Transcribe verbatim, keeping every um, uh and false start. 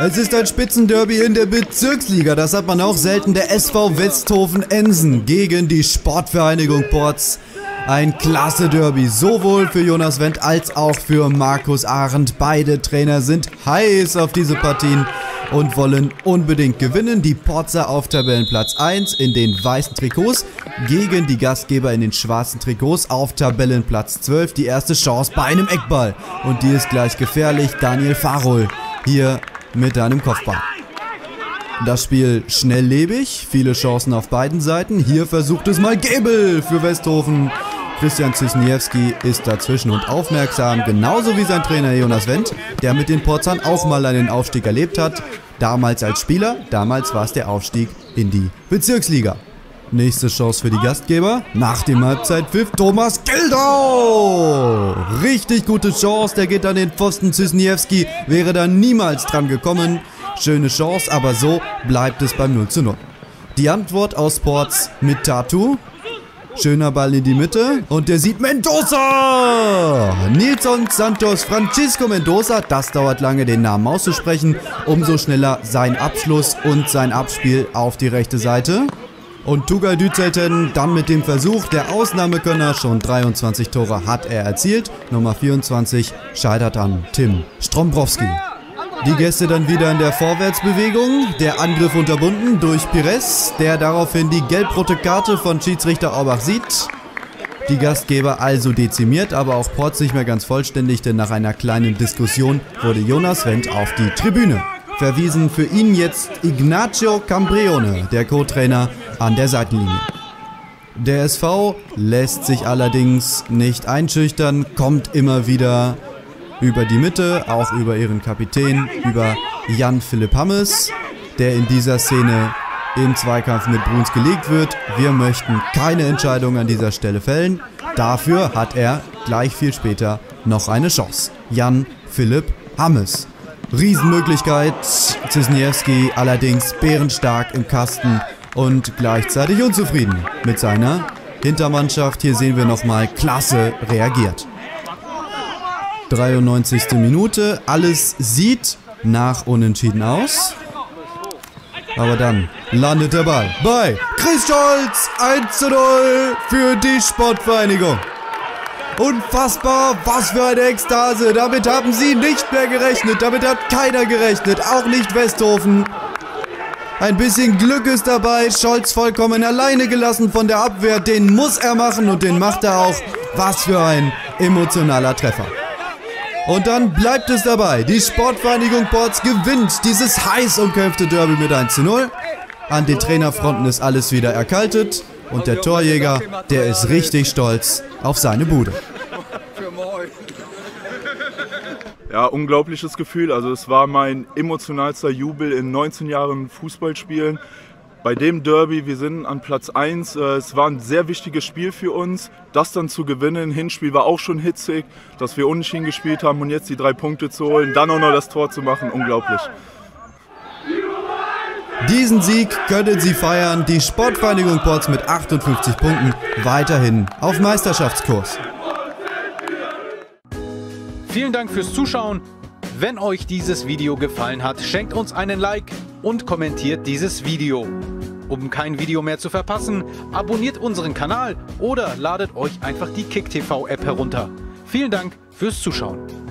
Es ist ein Spitzenderby in der Bezirksliga. Das hat man auch selten. Der S V Westhofen-Ensen gegen die Sportvereinigung Porz. Ein klasse Derby, sowohl für Jonas Wendt als auch für Markus Arendt. Beide Trainer sind heiß auf diese Partien und wollen unbedingt gewinnen. Die Porzer auf Tabellenplatz eins in den weißen Trikots gegen die Gastgeber in den schwarzen Trikots auf Tabellenplatz zwölf. Die erste Chance bei einem Eckball und die ist gleich gefährlich. Daniel Farol hier mit einem Kopfball. Das Spiel schnelllebig, viele Chancen auf beiden Seiten. Hier versucht es mal Gebel für Westhofen. Christian Zysniewski ist dazwischen und aufmerksam, genauso wie sein Trainer Jonas Wendt, der mit den Porzern auch mal einen Aufstieg erlebt hat. Damals als Spieler, damals war es der Aufstieg in die Bezirksliga. Nächste Chance für die Gastgeber. Nach dem Halbzeitpfiff Thomas Gildau. Richtig gute Chance, der geht an den Pfosten. Zysniewski wäre da niemals dran gekommen. Schöne Chance, aber so bleibt es beim null zu null. Die Antwort aus Porz mit Tatu. Schöner Ball in die Mitte und der sieht Mendoza! Nilson Santos Francisco Mendoza, das dauert lange, den Namen auszusprechen. Umso schneller sein Abschluss und sein Abspiel auf die rechte Seite. Und Tugay Düzelten dann mit dem Versuch, der Ausnahmekönner, schon dreiundzwanzig Tore hat er erzielt. Nummer vierundzwanzig scheitert an Tim Strombrowski. Die Gäste dann wieder in der Vorwärtsbewegung. Der Angriff unterbunden durch Pires, der daraufhin die gelb-rote Karte von Schiedsrichter Aubach sieht. Die Gastgeber also dezimiert, aber auch Porz nicht mehr ganz vollständig, denn nach einer kleinen Diskussion wurde Jonas Wendt auf die Tribüne verwiesen. Für ihn jetzt Ignacio Cambrione, der Co-Trainer an der Seitenlinie. Der S V lässt sich allerdings nicht einschüchtern, kommt immer wieder über die Mitte, auch über ihren Kapitän, über Jan-Philipp Hammes, der in dieser Szene im Zweikampf mit Bruns gelegt wird. Wir möchten keine Entscheidung an dieser Stelle fällen. Dafür hat er gleich viel später noch eine Chance. Jan-Philipp Hammes. Riesenmöglichkeit. Zysniewski allerdings bärenstark im Kasten und gleichzeitig unzufrieden mit seiner Hintermannschaft. Hier sehen wir nochmal, klasse reagiert. dreiundneunzigste Minute, alles sieht nach Unentschieden aus. Aber dann landet der Ball bei Chris Scholz, eins zu null für die Sportvereinigung. Unfassbar, was für eine Ekstase, damit haben sie nicht mehr gerechnet, damit hat keiner gerechnet, auch nicht Westhofen. Ein bisschen Glück ist dabei, Scholz vollkommen alleine gelassen von der Abwehr, den muss er machen und den macht er auch. Was für ein emotionaler Treffer. Und dann bleibt es dabei. Die Sportvereinigung Porz gewinnt dieses heiß umkämpfte Derby mit eins zu null. An den Trainerfronten ist alles wieder erkaltet. Und der Torjäger, der ist richtig stolz auf seine Bude. Ja, unglaubliches Gefühl. Also es war mein emotionalster Jubel in neunzehn Jahren Fußballspielen. Bei dem Derby, wir sind an Platz eins, es war ein sehr wichtiges Spiel für uns, das dann zu gewinnen. Hinspiel war auch schon hitzig, dass wir unentschieden gespielt haben und jetzt die drei Punkte zu holen, dann auch noch das Tor zu machen, unglaublich. Diesen Sieg können sie feiern, die Sportvereinigung Porz mit achtundfünfzig Punkten weiterhin auf Meisterschaftskurs. Vielen Dank fürs Zuschauen. Wenn euch dieses Video gefallen hat, schenkt uns einen Like und kommentiert dieses Video. Um kein Video mehr zu verpassen, abonniert unseren Kanal oder ladet euch einfach die KickTV App herunter. Vielen Dank fürs Zuschauen.